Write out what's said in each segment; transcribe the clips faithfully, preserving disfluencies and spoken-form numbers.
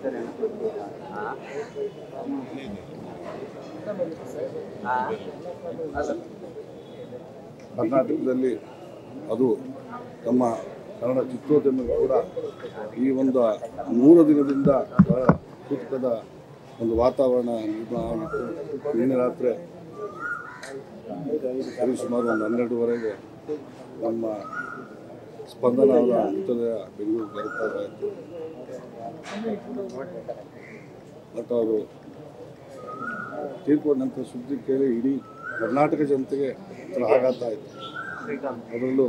ಕರ್ನಾಟಕದಲ್ಲಿ ಅದು ನಮ್ಮ ಕನ್ನಡ ಚಿತ್ರೋದ್ಯಮ ಕೂಡ ಈ ಒಂದು ಮೂರು ದಿನದಿಂದ ಸೂಕ್ತದ ಒಂದು ವಾತಾವರಣ ನಿರ್ಮಾಣ ಆಗಿತ್ತು. ನಿನ್ನೆ ರಾತ್ರಿ ಸರಿಸುಮಾರು ಒಂದು ಹನ್ನೆರಡುವರೆಗೆ ನಮ್ಮ ಸ್ಪಂದನ ಅವರ ಮೃತದೇಹ ಬೆಂಗಳೂರು ಬರುತ್ತಾಯಿತು ಮತ್ತು ಅವರು ತೀರ್ಕೊಂಡ ನಂತರ ಸುದ್ದಿ ಕೇಳಿ ಇಡೀ ಕರ್ನಾಟಕ ಜನತೆಗೆ ಒಂಥರ ಆಘಾತ ಆಯಿತು. ಅದರಲ್ಲೂ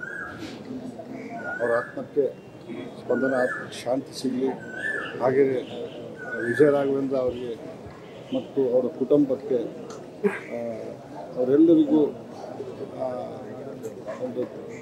ಅವರ ಆತ್ಮಕ್ಕೆ ಸ್ಪಂದನ ಆತ್ಮಕ್ಕೆ ಶಾಂತಿ ಸಿಗಲಿ, ಹಾಗೆಯೇ ವಿಜಯ ರಾಘವೇಂದ್ರ ಅವರಿಗೆ ಮತ್ತು ಅವರ ಕುಟುಂಬಕ್ಕೆ ಅವರೆಲ್ಲರಿಗೂ ಒಂದು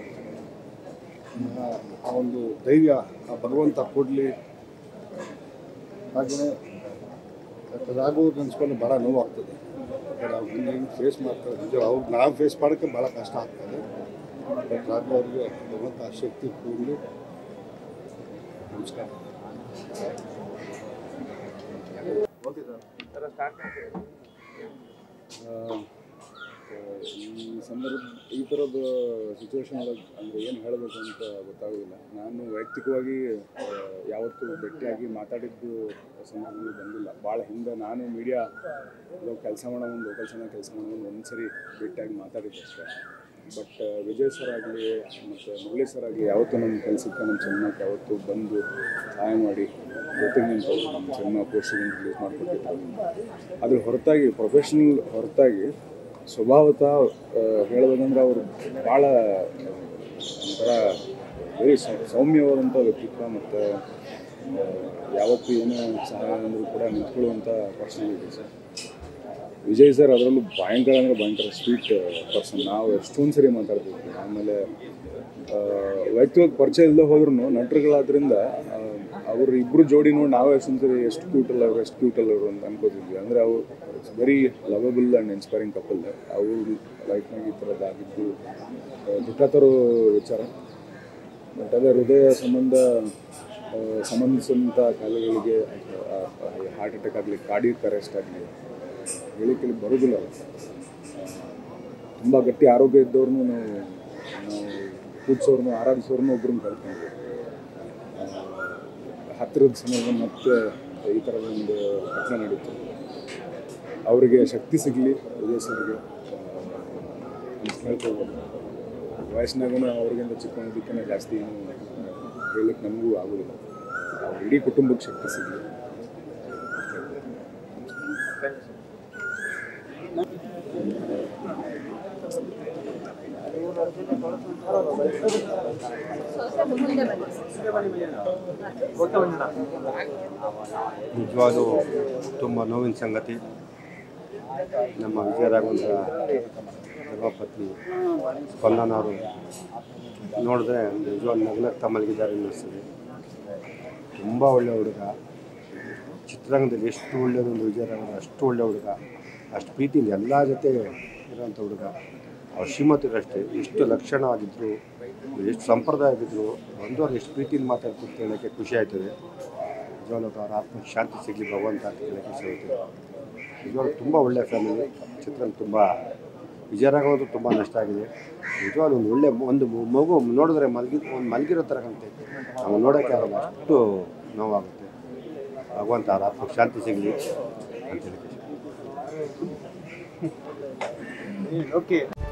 ಆ ಒಂದು ಧೈರ್ಯ ಆ ಭಗವಂತ ಕೊಡಲಿ. ಹಾಗೆಯೇ ರಾಘವ್ರು ನೆನೆಸ್ಕೊಂಡು ಭಾಳ ನೋವಾಗ್ತದೆ. ಅವ್ರು ಹಿಂಗೆ ಫೇಸ್ ಮಾಡ್ತಾರೆ, ನಿಜ ಅವ್ರು ನಾವು ಫೇಸ್ ಮಾಡೋಕ್ಕೆ ಭಾಳ ಕಷ್ಟ ಆಗ್ತದೆ. ಬಟ್ ರಾಘವ್ ಅವ್ರಿಗೆ ಭಗವಂತ ಆ ಶಕ್ತಿ ಕೊಡಲಿ. ನಮಸ್ಕಾರ. ಈ ಸಂದರ್ಭ ಈ ಥರದ ಸಿಚುವೇಶನ್ ಒಳಗೆ ಅಂದರೆ ಏನು ಹೇಳಬೇಕು ಅಂತ ಗೊತ್ತಾಗೋದಿಲ್ಲ. ನಾನು ವೈಯಕ್ತಿಕವಾಗಿ ಯಾವತ್ತೂ ಭೇಟಿಯಾಗಿ ಮಾತಾಡಿದ್ದು ಸಂದರ್ಭಗಳು ಬಂದಿಲ್ಲ. ಭಾಳ ಹಿಂದೆ ನಾನು ಮೀಡಿಯಾ ಕೆಲಸ ಮಾಡೋ ಒಂದು ಲೋಕಲ್ ಚಾನಲ್ ಕೆಲಸ ಮಾಡೋ ಒಂದು ಒಂದು ಸರಿ ಭೇಟಿಯಾಗಿ ಮಾತಾಡಿದ್ದೆ ಅಷ್ಟೇ. ಬಟ್ ವಿಜಯ್ ಸರ್ ಆಗಲಿ ಮತ್ತು ಮುರಳಿ ಸರ್ ಆಗಲಿ ಯಾವತ್ತೂ ನಮ್ಮ ಕೆಲಸಕ್ಕೆ ನಮ್ಮ ಸಿನಿಮಾಕ್ಕೆ ಯಾವತ್ತೂ ಬಂದು ಸಹಾಯ ಮಾಡಿ ಜೊತೆಗೆ ನಿಂತು ನಮ್ಮ ಸಿನಿಮಾ ಪೋಸ್ಟರ್ಗಳನ್ನು ರಿಲೀಸ್ ಮಾಡಿಕೊಟ್ಟಿದ್ದಾರೆ. ಅದ್ರ ಹೊರತಾಗಿ ಪ್ರೊಫೆಷ್ನಲ್ ಹೊರತಾಗಿ ಸ್ವಭಾವತಃ ಹೇಳಬೇಕಂದ್ರೆ ಅವರು ಭಾಳ ಒಂಥರ ವೆರಿ ಸೌಮ್ಯವಾದಂಥ ವ್ಯಕ್ತಿತ್ವ ಮತ್ತು ಯಾವತ್ತೂ ಏನೇ ಸಹಾಯ ಅಂದರೂ ಕೂಡ ನಿಂತ್ಕೊಳ್ಳುವಂಥ ಪರ್ಸನಾಲಿಟಿ ಸರ್. ವಿಜಯ್ ಸರ್ ಅದರಲ್ಲೂ ಭಯಂಕರ ಅಂದರೆ ಭಯಂಕರ ಸ್ವೀಟ್ ಪರ್ಸನ್. ನಾವು ಎಷ್ಟೊಂದು ಸರಿ ಮಾತಾಡ್ತಿದ್ವಿ. ಆಮೇಲೆ ವೈಯಕ್ತಿಕ ಪರಿಚಯ ಇಲ್ಲದೆ ಹೋದ್ರೂ ನಟರುಗಳಾದ್ರಿಂದ ಅವ್ರ ಇಬ್ಬರು ಜೋಡಿ ನೋಡಿ ನಾವು ಎಷ್ಟೊಂದು ಸರಿ ಎಷ್ಟು ಕ್ಯೂಟಲ್ಲ ಅವರು ಎಷ್ಟು ಕ್ಯೂಟಲ್ಲ ಅವರು ಅಂತ ಅನ್ಕೋತಿದ್ವಿ. ಅಂದರೆ ಅವರು very lovable and inspiring couple. ಅವ್ರ ಲೈಫ್ನಾಗ ಈ ಥರದ್ದಾಗಿದ್ದು ದುಃಖ ತರೋ ವಿಚಾರ. ಬಟ್ ಅದೇ ಹೃದಯ ಸಂಬಂಧ ಸಂಬಂಧಿಸಿದಂಥ ಕಾಯಿಲೆಗಳಿಗೆ ಹಾರ್ಟ್ ಅಟ್ಯಾಕ್ ಆಗಲಿ ಕಾರ್ಡಿಯಕ್ ಅರೆಸ್ಟ್ ಆಗಲಿ ಹೇಳಿಕೆ ಬರೋದಿಲ್ಲ. ತುಂಬ ಗಟ್ಟಿ ಆರೋಗ್ಯ ಇದ್ದವ್ರನ್ನೂ ನಾವು ನಾವು ಕೂಡ್ಸೋರ್ನು ಆರಾಧಿಸೋರ್ನು ಒಬ್ರನ್ನ ಕಳ್ಕೊಂಡ್ವಿ. ಹತ್ತಿರದ ಸಮಯ ಮತ್ತೆ ಈ ಥರದ ಒಂದು ಘಟನೆ ನಡೀತು. ಅವರಿಗೆ ಶಕ್ತಿ ಸಿಗಲಿ ವಿಜಯ್ ಸರ್ಗೆ ಅಂತ ಹೇಳ್ಕೊಳ್ಬೋದು. ವಯಸ್ಸಿನಾಗೂ ಅವ್ರಿಗಿಂತ ಚಿಕ್ಕವನಿದ್ದಕ್ಕೇ ಜಾಸ್ತಿ ಏನು ಹೇಳಲಿಕ್ಕೆ ನಮಗೂ ಆಗೋದಿಲ್ಲ. ಅವ್ರ ಇಡೀ ಕುಟುಂಬಕ್ಕೆ ಶಕ್ತಿ ಸಿಗಲಿ. ನಿಜವಾಗ್ಲೂ ತುಂಬ ನೋವಿನ ಸಂಗತಿ. ನಮ್ಮ ವಿಜಯ ರಾಘವೇಂದ್ರ ಧರ್ಮಪತ್ನಿ ಸ್ಪಂದನ ಅವರು ನೋಡಿದ್ರೆ ನಿಜವಾಗ್ಲೂ ನಗನಗ್ತಾ ಮಲಗಿದ್ದಾರೆ ಅನ್ನಿಸ್ತದೆ. ತುಂಬ ಒಳ್ಳೆಯ ಹುಡುಗ. ಚಿತ್ರರಂಗದಲ್ಲಿ ಎಷ್ಟು ಒಳ್ಳೆಯದೊಂದು ವಿಜಯ ರಾಘವೇಂದ್ರ ಅಷ್ಟು ಒಳ್ಳೆಯ ಹುಡುಗ. ಅಷ್ಟು ಪ್ರೀತಿಯಿಂದ ಎಲ್ಲ ಜೊತೆ ಇರೋಂಥ ಹುಡುಗ. ಅವ್ರ ಶ್ರೀಮತಿರು ಅಷ್ಟೇ ಎಷ್ಟು ಲಕ್ಷಣವಾಗಿದ್ದರು, ಎಷ್ಟು ಸಂಪ್ರದಾಯವಿದ್ದರು, ಬಂದವರು ಎಷ್ಟು ಪ್ರೀತಿಯಿಂದ ಮಾತಾಡ್ತಿತ್ತು ಹೇಳೋಕ್ಕೆ ಖುಷಿ ಆಯ್ತದೆ. ನಿಜವಾಗ್ಲೂ ಅವ್ರ ಆತ್ಮಕ್ಕೆ ಶಾಂತಿ ಸಿಗಲಿ ಭಗವಂತ ಅಂತ ಹೇಳೋಕ್ಕೆ ಖುಷಿ ಆಯ್ತದೆ. ನಿಜವಾಗ್ಲೂ ತುಂಬ ಒಳ್ಳೆಯ ಫ್ಯಾಮಿಲಿ. ಚಿತ್ರದಲ್ಲಿ ತುಂಬ ವಿಜಯ ರಾಘವೇಂದ್ರ ತುಂಬ ನಷ್ಟ ಆಗಿದೆ. ನಿಜವಾಗ್ಲೂ ಒಂದು ಒಳ್ಳೆ ಒಂದು ಮಗು ನೋಡಿದ್ರೆ ಮಲಗಿ ಒಂದು ಮಲಗಿರೋ ಥರ ಕಾಣುತ್ತೆ. ನಾವು ನೋಡೋಕ್ಕೆ ಆಗಲ್ಲ, ಅಷ್ಟು ನೋವಾಗುತ್ತೆ. ಭಗವಂತ ಅವ್ರ ಆತ್ಮಕ್ಕೆ ಶಾಂತಿ ಸಿಗಲಿ ಅಂತ ಹೇಳೋಕ್ಕೆ. ಓಕೆ.